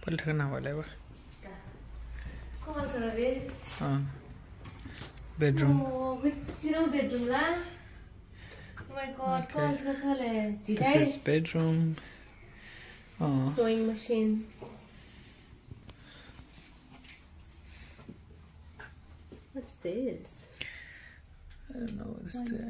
पलटना वाला है कॉल करा बे हाँ bedroom bedroom la oh my god call का साले this is bedroom sewing machine what's this I don't know what is that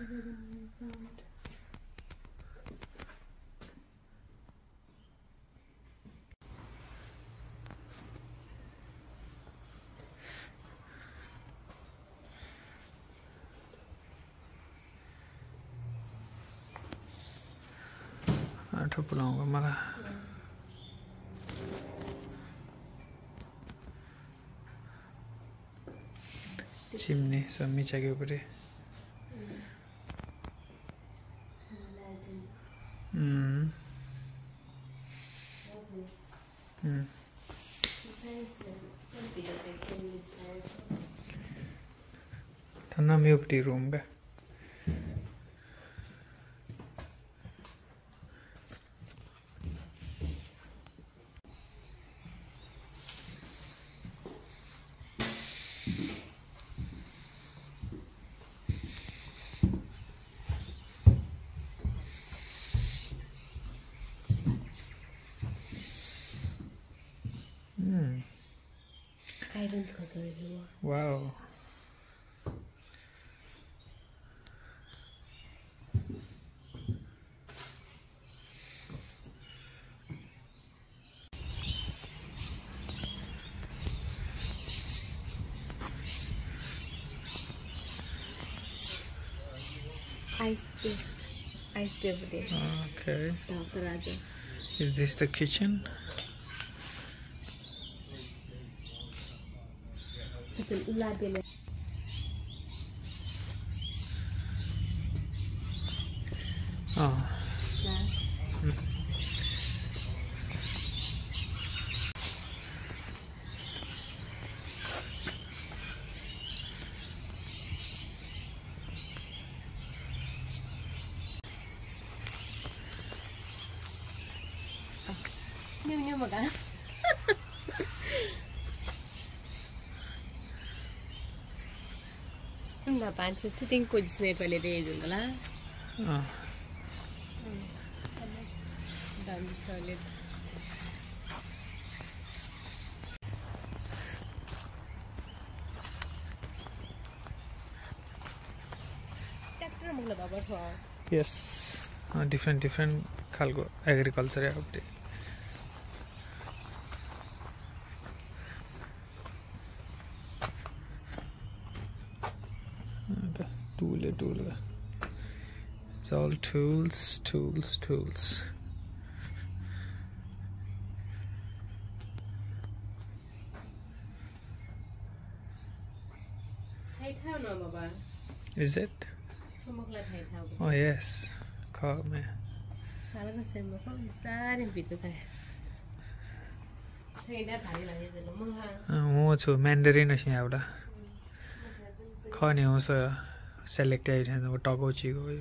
आठो पुलाउँगा मलाई चिम्नी सब मिचा के ऊपर थाना में ऊपर रूम का Irons ka sorry huwa wow iced every day okay Dr. Raja is this the kitchen it's a labele New maga na pancha sitting position pale de junala dan toilet tractor mula baba tho yes different खालको agriculture है अपने tool it's all tools no baba is it oh yes call me Kala ka sem ko stari bitu ka Thaida thari lagi jalo mala म छु Mandarin छ एउटा खने हो selected है वो टगोची को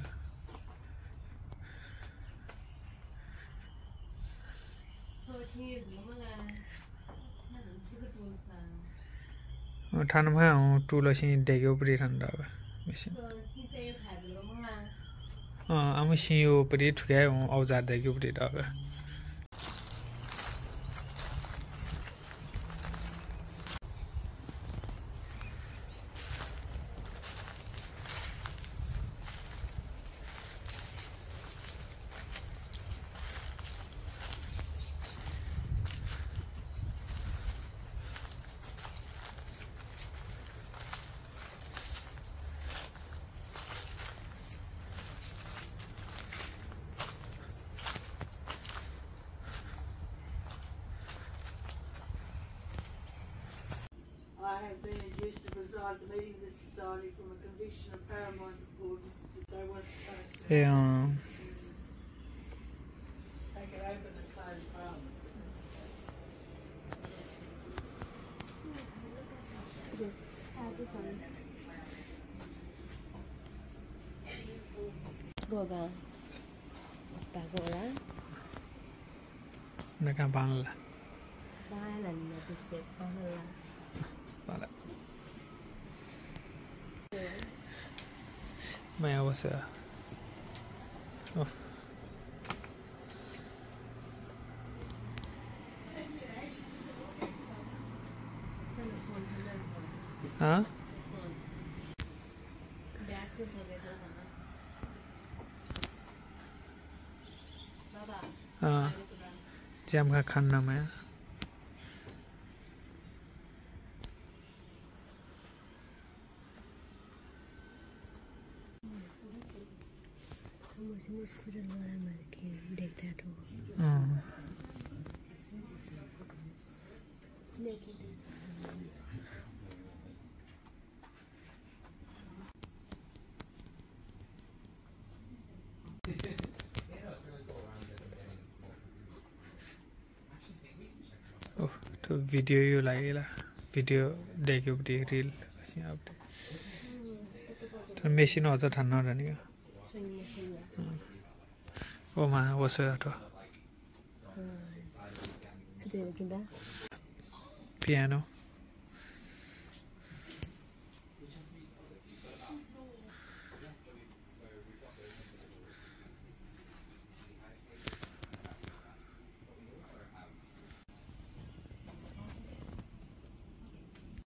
ठान में हूँ टूल सी डेगे ऊपर ठंडा मशीन आम सी ऊपर ठुकाए हूँ औजार डेगे ऊपर Daga I have been induced to preside at the meeting of this society from a conviction of paramount importance that they weren't supposed to. They can open and close Parliament. Boga. Bago wala? Nakabanla. ได้แล้วเนี่ยไปเซฟเขาเลยมาละไม่เอาเสือโอ้สนุกคนทั้งนั้นสองฮะคนแดดจะเป็นอะไรบ้างนะบ้าบ้าอ่าจำกับคันนะไหม मुझे scooter वाला मर के देखता तो อืม โอ้ตัววิดีโออยู่ไรล่ะวิดีโอเด็กอยู่ดีรีลสิอัพท่านเมชินอจะทันนอนนี่ก็ swing machine โอ้มาว่าเสือตัว sudah lagi dah piano